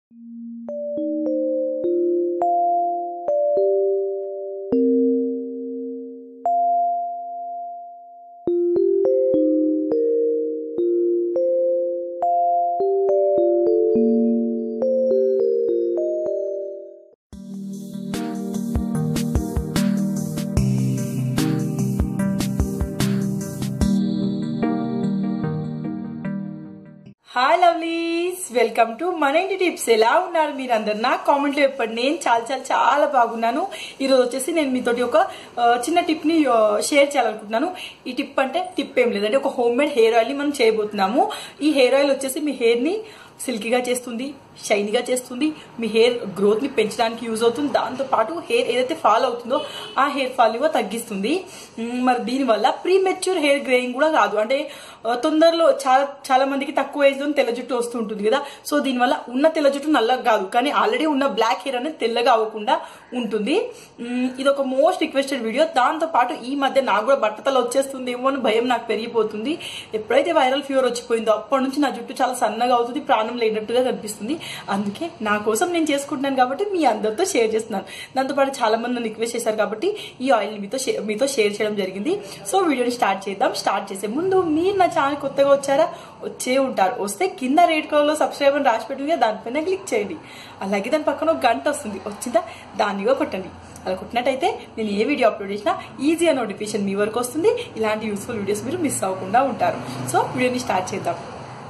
Hi lovelies, welcome to మన ఇంటి tips. ఎలా ఉన్నారు మీరు అందరు? నా కామెంట్లో చెప్పండి. నేను చాలా బాగున్నాను. ఈరోజు వచ్చేసి నేను మీతోటి ఒక చిన్న టిప్ ని షేర్ చేయాలనుకుంటున్నాను. ఈ టిప్ అంటే టిప్ ఏం లేదంటే ఒక హోమ్ మేడ్ హెయిర్ ఆయిల్ ని మనం చేయబోతున్నాము. ఈ హెయిర్ ఆయిల్ వచ్చేసి మీ హెయిర్ ని సిల్కీగా చేస్తుంది, షైనీగా చేస్తుంది, మీ హెయిర్ గ్రోత్ ని పెంచడానికి యూజ్ అవుతుంది. దాంతో పాటు హెయిర్ ఏదైతే ఫాల్ అవుతుందో ఆ హెయిర్ ఫాల్ ని తగ్గిస్తుంది. మరి దీనివల్ల ప్రీ మెచ్యూర్ హెయిర్ గ్రేయింగ్ కూడా కాదు, అంటే తొందరలో చాలా మందికి తక్కువ ఏజ్ లో తెల్ల జుట్టు వస్తూ ఉంటుంది కదా. సో దీనివల్ల ఉన్న తెల్ల జుట్టు నల్లగా కాదు, కానీ ఆల్రెడీ ఉన్న బ్లాక్ హెయిర్ అనేది తెల్లగా అవ్వకుండా ఉంటుంది. ఇది ఒక మోస్ట్ రిక్వెస్టెడ్ వీడియో. దాంతో పాటు ఈ మధ్య నాకు కూడా బట్టతలు వచ్చేస్తుంది ఏమో అని భయం నాకు పెరిగిపోతుంది. ఎప్పుడైతే వైరల్ ఫీవర్ వచ్చిపోయిందో అప్పటి నుంచి నా జుట్టు చాలా సన్నగా అవుతుంది, ప్రాణం లేనట్టుగా కనిపిస్తుంది. అందుకే నా కోసం నేను చేసుకుంటున్నాను కాబట్టి మీ అందరితో షేర్ చేస్తున్నాను. దాంతోపాటు చాలా మంది నన్ను రిక్వెస్ట్ చేశారు కాబట్టి ఈ ఆయిల్ మీతో షేర్ చేయడం జరిగింది. సో వీడియోని స్టార్ట్ చేద్దాం. స్టార్ట్ చేసే ముందు మీరు నా ఛానల్ కొత్తగా వచ్చారా? వచ్చే ఉంటారు. వస్తే కింద రెడ్ కలర్ లో సబ్స్క్రైబ్ అని రాసి పెట్టింది, దానిపైన క్లిక్ చేయండి. అలాగే దాని పక్కన ఒక గంట వస్తుంది, వచ్చిందా దాన్ని కొట్టండి. అలా కొట్టినట్టయితే నేను ఏ వీడియో అప్లోడ్ చేసినా ఈజీగా నోటిఫికేషన్ మీ వరకు వస్తుంది. ఇలాంటి యూస్ఫుల్ వీడియోస్ మీరు మిస్ అవ్వకుండా ఉంటారు. సో వీడియోని స్టార్ట్ చేద్దాం.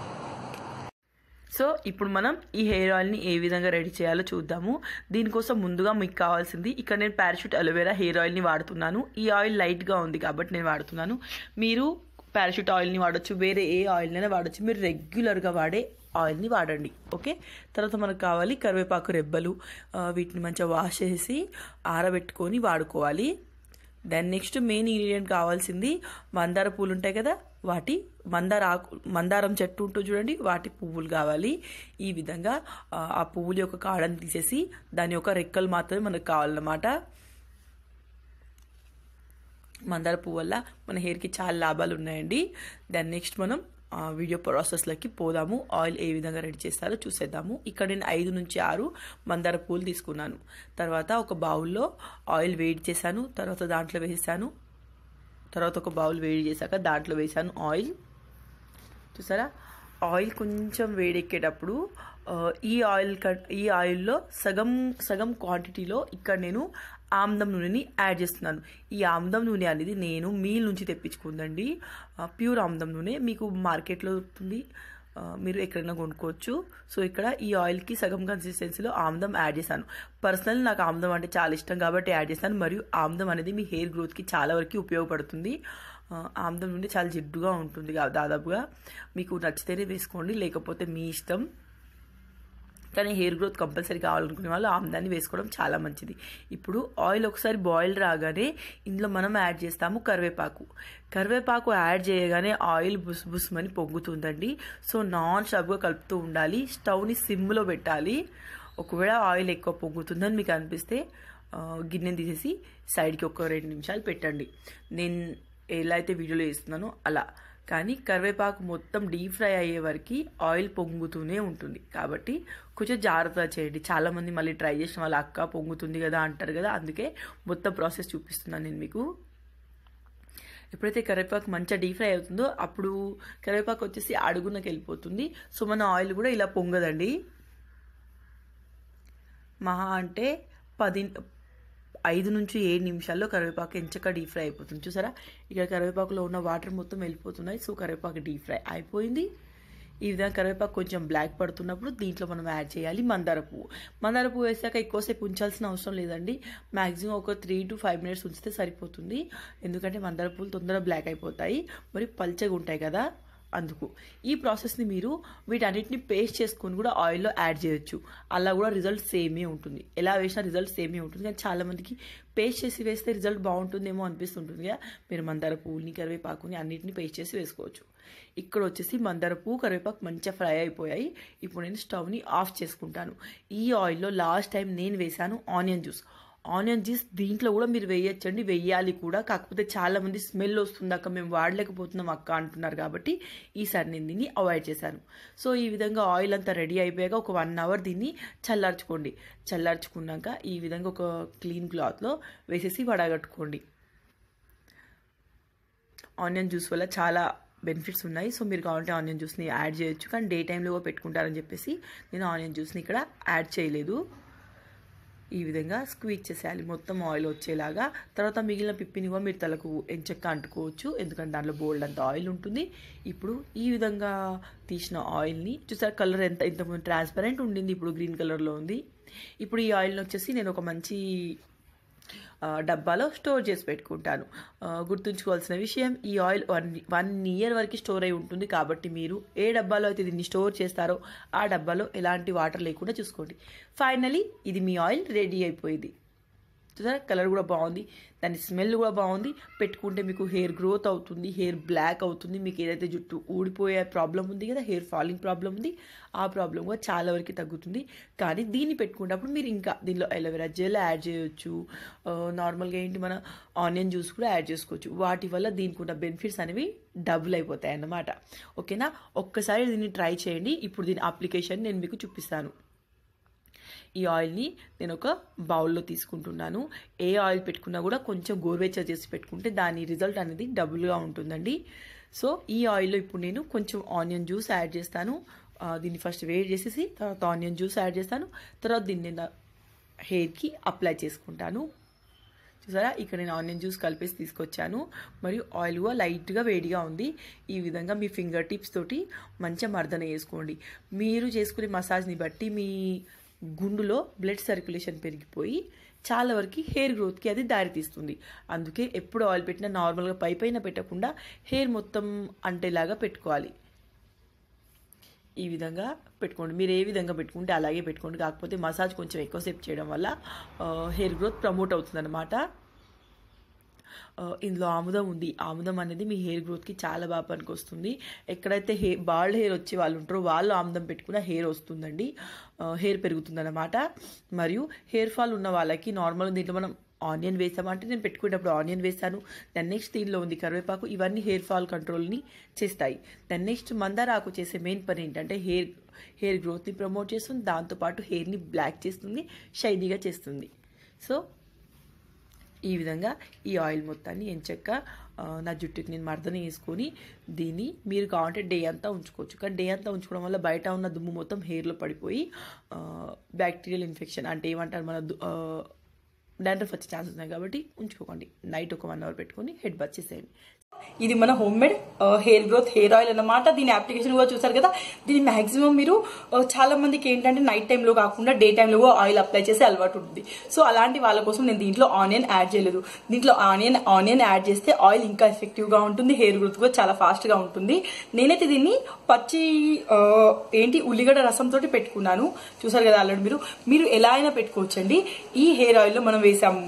సో ఇప్పుడు మనం ఈ హెయిర్ ఆయిల్ని ఏ విధంగా రెడీ చేయాలో చూద్దాము. దీనికోసం ముందుగా మీకు కావాల్సింది, ఇక్కడ నేను పారాషూట్ అలోవెరా హెయిర్ ఆయిల్ని వాడుతున్నాను. ఈ ఆయిల్ లైట్గా ఉంది కాబట్టి నేను వాడుతున్నాను. మీరు పారాషూట్ ఆయిల్ని వాడచ్చు, వేరే ఏ ఆయిల్నైనా వాడచ్చు. మీరు రెగ్యులర్గా వాడే ఆయిల్ని వాడండి, ఓకే. తర్వాత మనకు కావాలి కరివేపాకు రెబ్బలు. వీటిని మంచిగా వాష్ చేసి ఆరబెట్టుకొని వాడుకోవాలి. దెన్ నెక్స్ట్ మెయిన్ ఇంగ్రీడియంట్ కావాల్సింది మందార పూలు ఉంటాయి కదా, వాటి మందారం చెట్టు ఉంటుంది చూడండి, వాటి పువ్వులు కావాలి. ఈ విధంగా ఆ పువ్వుల యొక్క కాడని తీసేసి దాని యొక్క రెక్కలు మాత్రమే మనకు కావాలన్నమాట. మందార పువ్వు వల్ల మన హెయిర్కి చాలా లాభాలు ఉన్నాయండి. దాని నెక్స్ట్ మనం వీడియో ప్రాసెస్లోకి పోదాము. ఆయిల్ ఏ విధంగా రెడీ చేస్తారో చూసేద్దాము. ఇక్కడ నేను 5 నుంచి 6 మందార పూలు తీసుకున్నాను. తర్వాత ఒక బౌల్లో ఆయిల్ వేడి చేశాను, తర్వాత దాంట్లో వేసాను. తర్వాత ఒక బౌల్ వేడి చేశాక దాంట్లో వేసాను ఆయిల్. చూసారా, ఆయిల్ కొంచెం వేడెక్కేటప్పుడు ఈ ఆయిల్లో సగం క్వాంటిటీలో ఇక్కడ నేను ఆముదం నూనెని యాడ్ చేస్తున్నాను. ఈ ఆముదం నూనె అనేది నేను మీల్ నుంచి తెప్పించుకుందండి. ప్యూర్ ఆముదం నూనె మీకు మార్కెట్లో దొరుకుతుంది, మీరు ఎక్కడైనా కొనుక్కోవచ్చు. సో ఇక్కడ ఈ ఆయిల్కి సగం కన్సిస్టెన్సీలో ఆముదం యాడ్ చేశాను. పర్సనల్ నాకు ఆముదం అంటే చాలా ఇష్టం కాబట్టి యాడ్ చేశాను. మరియు ఆముదం అనేది మీ హెయిర్ గ్రోత్కి చాలా వరకు ఉపయోగపడుతుంది. ఆముదం నుండి చాలా జిడ్డుగా ఉంటుంది దాదాపుగా. మీకు నచ్చితేనే వేసుకోండి, లేకపోతే మీ ఇష్టం. కానీ హెయిర్ గ్రోత్ కంపల్సరీ కావాలనుకునే వాళ్ళు ఆముదాన్ని వేసుకోవడం చాలా మంచిది. ఇప్పుడు ఆయిల్ ఒకసారి బాయిల్ రాగానే ఇందులో మనం యాడ్ చేస్తాము కరివేపాకు యాడ్ చేయగానే ఆయిల్ బుస్మని పొంగుతుందండి. సో నాన్ స్టాప్గా కలుపుతూ ఉండాలి. స్టవ్ని సిమ్లో పెట్టాలి. ఒకవేళ ఆయిల్ ఎక్కువ పొంగుతుందని మీకు అనిపిస్తే గిన్నెని తీసేసి సైడ్కి ఒక 2 నిమిషాలు పెట్టండి. నేను ఎలా అయితే వీడియోలో వేస్తున్నానో అలా. కానీ కరివేపాకు మొత్తం డీప్ ఫ్రై అయ్యే వరకు ఆయిల్ పొంగుతూనే ఉంటుంది కాబట్టి కొంచెం జాగ్రత్తగా చేయండి. చాలామంది మళ్ళీ ట్రై చేసిన వాళ్ళ అక్క పొంగుతుంది కదా అంటారు కదా, అందుకే మొత్తం ప్రాసెస్ చూపిస్తున్నాను నేను మీకు. ఎప్పుడైతే కరివేపాకు మంచిగా డీప్ ఫ్రై అవుతుందో అప్పుడు కరివేపాకు వచ్చేసి అడుగునకి వెళ్ళిపోతుంది. సో మన ఆయిల్ కూడా ఇలా పొంగదండి. మహా అంటే 5 నుంచి 7 నిమిషాల్లో కరివేపాకు ఎంచక్క డీప్ ఫ్రై అయిపోతుంది. చూసారా, ఇక్కడ కరివేపాకులో ఉన్న వాటర్ మొత్తం వెళ్ళిపోతున్నాయి. సో కరివేపాకు డీప్ ఫ్రై అయిపోయింది. ఈ విధంగా కరివేపాకు కొంచెం బ్లాక్ పడుతున్నప్పుడు దీంట్లో మనం యాడ్ చేయాలి మందార పువ్వు వేసాక ఎక్కువసేపు ఉంచాల్సిన అవసరం లేదండి. మ్యాక్సిమం ఒక 3 to 5 minutes ఉంచితే సరిపోతుంది. ఎందుకంటే మందార పువ్వులు తొందరగా బ్లాక్ అయిపోతాయి, మరి పల్చగా ఉంటాయి కదా, అందుకు. ఈ ప్రాసెస్ని మీరు వీటన్నిటిని పేస్ట్ చేసుకొని కూడా ఆయిల్లో యాడ్ చేయొచ్చు. అలా కూడా రిజల్ట్ సేమే ఉంటుంది. ఎలా వేసినా రిజల్ట్ సేమే ఉంటుంది. కానీ చాలామందికి పేస్ట్ చేసి వేస్తే రిజల్ట్ బాగుంటుందేమో అనిపిస్తుంటుంది కదా. మీరు మందార పువ్వుని కరివేపాకుని అన్నిటిని పేస్ట్ చేసి వేసుకోవచ్చు. ఇక్కడ వచ్చేసి మందార పువ్వు కరివేపాకు మంచిగా ఫ్రై అయిపోయాయి. ఇప్పుడు నేను స్టవ్ని ఆఫ్ చేసుకుంటాను. ఈ ఆయిల్లో లాస్ట్ టైం నేను వేసాను ఆనియన్ జ్యూస్. ఆనియన్ జ్యూస్ దీంట్లో కూడా మీరు వేయచ్చండి, వేయాలి కూడా. కాకపోతే చాలా మంది స్మెల్ వస్తుంది అక్క, మేము వాడలేకపోతున్నాం అక్క అంటున్నారు కాబట్టి ఈసారి నేను దీన్ని అవాయిడ్ చేశాను. సో ఈ విధంగా ఆయిల్ అంతా రెడీ అయిపోయాక ఒక 1 అవర్ దీన్ని చల్లార్చుకోండి. చల్లార్చుకున్నాక ఈ విధంగా ఒక క్లీన్ క్లాత్లో వేసేసి వడగట్టుకోండి. ఆనియన్ జ్యూస్ వల్ల చాలా బెనిఫిట్స్ ఉన్నాయి. సో మీరు కావాలంటే ఆనియన్ జ్యూస్ని యాడ్ చేయొచ్చు, కానీ డే టైంలో పెట్టుకుంటారని చెప్పేసి నేను ఆనియన్ జ్యూస్ని ఇక్కడ యాడ్ చేయలేదు. ఈ విధంగా స్క్వీజ్ చేసేయాలి మొత్తం ఆయిల్ వచ్చేలాగా. తర్వాత మిగిలిన పిప్పిని కూడా మీరు తలకు ఎంచక్క అంటుకోవచ్చు, ఎందుకంటే దాంట్లో బోల్డ్ అంత ఆయిల్ ఉంటుంది. ఇప్పుడు ఈ విధంగా తీసిన ఆయిల్ని చూసారు, కలర్ ఇంతకుముందు ట్రాన్స్పరెంట్ ఉండింది, ఇప్పుడు గ్రీన్ కలర్లో ఉంది. ఇప్పుడు ఈ ఆయిల్ని వచ్చేసి నేను ఒక మంచి డబ్బాలో స్టోర్ చేసి పెట్టుకుంటాను. గుర్తుంచుకోవాల్సిన విషయం, ఈ ఆయిల్ 1 ఇయర్ వరకు స్టోర్ అయి ఉంటుంది. కాబట్టి మీరు ఏ డబ్బాలో అయితే దీన్ని స్టోర్ చేస్తారో ఆ డబ్బాలో ఎలాంటి వాటర్ లేకుండా చూసుకోండి. ఫైనలీ ఇది మీ ఆయిల్ రెడీ అయిపోయింది. చూసారా, కలర్ కూడా బాగుంది, దాని స్మెల్ కూడా బాగుంది. పెట్టుకుంటే మీకు హెయిర్ గ్రోత్ అవుతుంది, హెయిర్ బ్లాక్ అవుతుంది. మీకు ఏదైతే జుట్టు ఊడిపోయే ప్రాబ్లం ఉంది కదా, హెయిర్ ఫాలింగ్ ప్రాబ్లం ఉంది, ఆ ప్రాబ్లం కూడా చాలా వరకు తగ్గుతుంది. కానీ దీన్ని పెట్టుకున్నప్పుడు మీరు ఇంకా దీనిలో అలోవెరా జెల్ యాడ్ చేయొచ్చు, నార్మల్గా ఏంటి మన ఆనియన్ జ్యూస్ కూడా యాడ్ చేసుకోవచ్చు. వాటి వల్ల దీనికి ఉన్న బెనిఫిట్స్ అనేవి డబుల్ అయిపోతాయి అన్నమాట. ఓకేనా, ఒక్కసారి దీన్ని ట్రై చేయండి. ఇప్పుడు దీని అప్లికేషన్ నేను మీకు చూపిస్తాను. ఈ ఆయిల్ని నేను ఒక బౌల్లో తీసుకుంటున్నాను. ఏ ఆయిల్ పెట్టుకున్నా కూడా కొంచెం గోరువెచ్చగా చేసి పెట్టుకుంటే దాని రిజల్ట్ అనేది డబుల్గా ఉంటుందండి. సో ఈ ఆయిల్లో ఇప్పుడు నేను కొంచెం ఆనియన్ జ్యూస్ యాడ్ చేస్తాను. దీన్ని ఫస్ట్ వేడి చేసేసి తర్వాత ఆనియన్ జ్యూస్ యాడ్ చేస్తాను. తర్వాత దీన్ని నేను హెయిర్కి అప్లై చేసుకుంటాను. చూసారా, ఇక్కడ నేను ఆనియన్ జ్యూస్ కలిపేసి తీసుకొచ్చాను, మరియు ఆయిల్ కూడా లైట్గా వేడిగా ఉంది. ఈ విధంగా మీ ఫింగర్ టిప్స్ తోటి మంచిగా మర్దన చేసుకోండి. మీరు చేసుకునే మసాజ్ని బట్టి మీ గుండులో బ్లడ్ సర్క్యులేషన్ పెరిగిపోయి చాలా వరకు హెయిర్ గ్రోత్కి అది దారితీస్తుంది. అందుకే ఎప్పుడు ఆయిల్ పెట్టినా నార్మల్గా పైన పెట్టకుండా హెయిర్ మొత్తం అంటేలాగా పెట్టుకోవాలి. ఈ విధంగా పెట్టుకోండి. మీరు ఏ విధంగా పెట్టుకుంటే అలాగే పెట్టుకోండి. కాకపోతే మసాజ్ కొంచెం ఎక్కువసేపు చేయడం వల్ల హెయిర్ గ్రోత్ ప్రమోట్ అవుతుంది అన్నమాట. ఇందులో ఆముదం ఉంది. ఆముదం అనేది మీ హెయిర్ గ్రోత్కి చాలా బాగా పనికొస్తుంది. ఎక్కడైతే బాల్డ్ హెయిర్ వచ్చే వాళ్ళు ఉంటారో వాళ్ళు ఆముదం పెట్టుకున్న హెయిర్ వస్తుందండి, హెయిర్ పెరుగుతుంది అన్నమాట. మరియు హెయిర్ ఫాల్ ఉన్న వాళ్ళకి నార్మల్గా దీంట్లో మనం ఆనియన్ వేసామంటే నేను పెట్టుకునేటప్పుడు ఆనియన్ వేసాను. దాని నెక్స్ట్ దీనిలో ఉంది కరివేపాకు. ఇవన్నీ హెయిర్ ఫాల్ కంట్రోల్ని చేస్తాయి. దాని నెక్స్ట్ మందార ఆకు చేసే మెయిన్ పని ఏంటంటే హెయిర్ గ్రోత్ని ప్రమోట్ చేస్తుంది, దాంతోపాటు హెయిర్ని బ్లాక్ చేస్తుంది, షైనీగా చేస్తుంది. సో ఈ విధంగా ఈ ఆయిల్ మొత్తాన్ని ఎంచక్క నా జుట్టుకి నేను మర్దన వేసుకొని దీన్ని మీరు కావాలంటే డే అంతా ఉంచుకోవచ్చు. కానీ డే అంతా ఉంచుకోవడం వల్ల బయట ఉన్న దుమ్ము మొత్తం హెయిర్లో పడిపోయి బ్యాక్టీరియల్ ఇన్ఫెక్షన్ అంటే ఏమంటారు మన డాండ్రఫ్ వచ్చే ఛాన్సెస్ ఉన్నాయి. కాబట్టి ఉంచుకోకండి. నైట్ ఒక 1 అవర్ పెట్టుకొని హెడ్ బాత్ చేసేయండి. ఇది మన home made hair growth hair oil అన్నమాట. దీని అప్లికేషన్ కూడా చూసారు కదా. దీని మాక్సిమం మీరు చాలా మందికి ఏంటంటే నైట్ టైంలో కాకుండా డే టైంలో కూడా ఆయిల్ అప్లై చేసే అలవాటు ఉంటుంది. సో అలాంటి వాళ్ళ కోసం నేను దీంట్లో ఆనియన్ యాడ్ చేయలేదు. దీంట్లో ఆనియన్ యాడ్ చేస్తే ఆయిల్ ఇంకా ఎఫెక్టివ్ గా ఉంటుంది, హెయిర్ గ్రోత్ కూడా చాలా ఫాస్ట్ గా ఉంటుంది. నేనైతే దీన్ని పచ్చి ఉల్లిగడ్డ రసం తోటి పెట్టుకున్నాను. చూసారు కదా ఆల్రెడీ. మీరు ఎలా అయినా పెట్టుకోవచ్చండి. ఈ హెయిర్ ఆయిల్ లో మనం వేసాము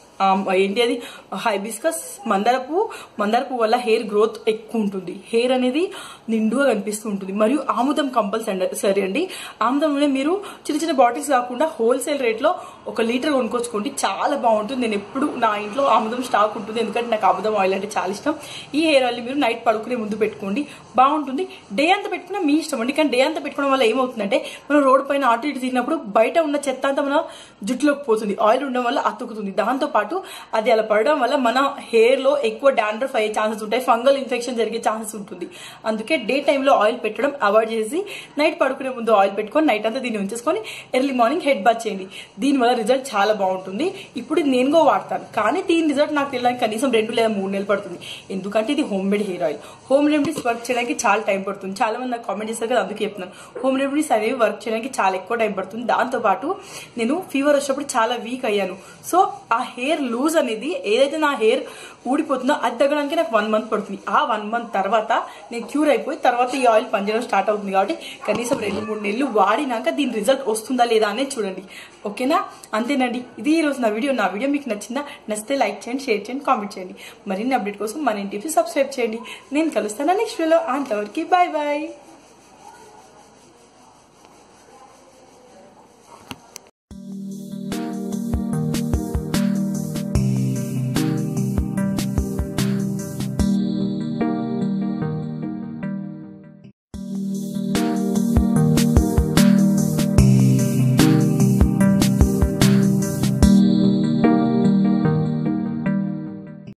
అది హైబిస్కస్ మందార పువ్వు వల్ల హెయిర్ గ్రోత్ ఎక్కువ ఉంటుంది, హెయిర్ అనేది నిండుగా కనిపిస్తూ ఉంటుంది. మరియు ఆముదం కంపల్సరీ అండి. ఆముదంలోనే మీరు చిన్న చిన్న బాటిల్స్ కాకుండా హోల్సేల్ రేట్లో 1 లీటర్ కొనుక్కొచ్చుకోండి, చాలా బాగుంటుంది. నేను ఎప్పుడు నా ఇంట్లో ఆముదం స్టాక్ ఉంటుంది, ఎందుకంటే నాకు ఆముదం ఆయిల్ అంటే చాలా ఇష్టం. ఈ హెయిర్ ఆయిల్ మీరు నైట్ పడుకునే ముందు పెట్టుకోండి, బాగుంటుంది. డే అంతా పెట్టుకున్నా మీ ఇష్టం అండి. కానీ డే అంతా పెట్టుకోవడం వల్ల ఏమవుతుందంటే మనం రోడ్డు పైన అటు ఇటు తిరిగినప్పుడు బయట ఉన్న చెత్త అంతా మన జుట్టులోకి పోతుంది, ఆయిల్ ఉండడం వల్ల అతుకుతుంది. దాంతో పాటు అది అలా పడడం వల్ల మన హెయిర్ లో ఎక్కువ డాండ్రఫ్ అయ్యే ఛాన్సెస్ ఉంటాయి, ఫంగల్ ఇన్ఫెక్షన్ జరిగే ఛాన్సెస్ ఉంటుంది. అందుకే డే టైంలో ఆయిల్ పెట్టడం అవాయిడ్ చేసి నైట్ పడుకునే ముందు ఆయిల్ పెట్టుకొని నైట్ అంతా దీన్ని ఉంచేసుకొని ఎర్లీ మార్నింగ్ హెడ్ బాత్ చేయండి. దీనివల్ల రిజల్ట్ చాలా బాగుంటుంది. ఇప్పుడు నేను వాడతాను, కానీ దీని రిజల్ట్ నాకు తెలియడానికి కనీసం 2 లేదా 3 నెలలు పడుతుంది. ఎందుకంటే ఇది home made hair oil. Home remedies work చేయడానికి చాలా టైం పడుతుంది. చాలా మంది నాకు కామెంట్ చేస్తారు కదా, అందుకే చెప్తున్నాను. హోమ్ రెమెడీస్ అనేవి వర్క్ చేయడానికి చాలా ఎక్కువ టైం పడుతుంది. దాంతో పాటు నేను ఫీవర్ వచ్చినప్పుడు చాలా వీక్ అయ్యాను. సో ఆ హెయిర్ లూజ్ అనేది ఏదైతే నా హెయిర్ ఊడిపోతుందో అది తగ్గడానికి నాకు 1 మంత్ పడుతుంది. ఆ 1 మంత్ తర్వాత నేను క్యూర్ అయిపోయి తర్వాత ఈ ఆయిల్ పనిచేయడం స్టార్ట్ అవుతుంది. కాబట్టి కనీసం 2-3 నెలలు వాడినాక దీని రిజల్ట్ వస్తుందా లేదా అనేది చూడండి. ఓకేనా, అంతేనండి. ఇది ఈ రోజు నా వీడియో మీకు నచ్చిందా? నచ్చితే లైక్ చేయండి, షేర్ చేయండి, కామెంట్ చేయండి. మరిన్ని అప్డేట్ కోసం మన ఇంటికి సబ్స్క్రైబ్ చేయండి. నేను కలుస్తాను నెక్స్ట్ వీడియోలో. అంతవరకు బాయ్ బాయ్.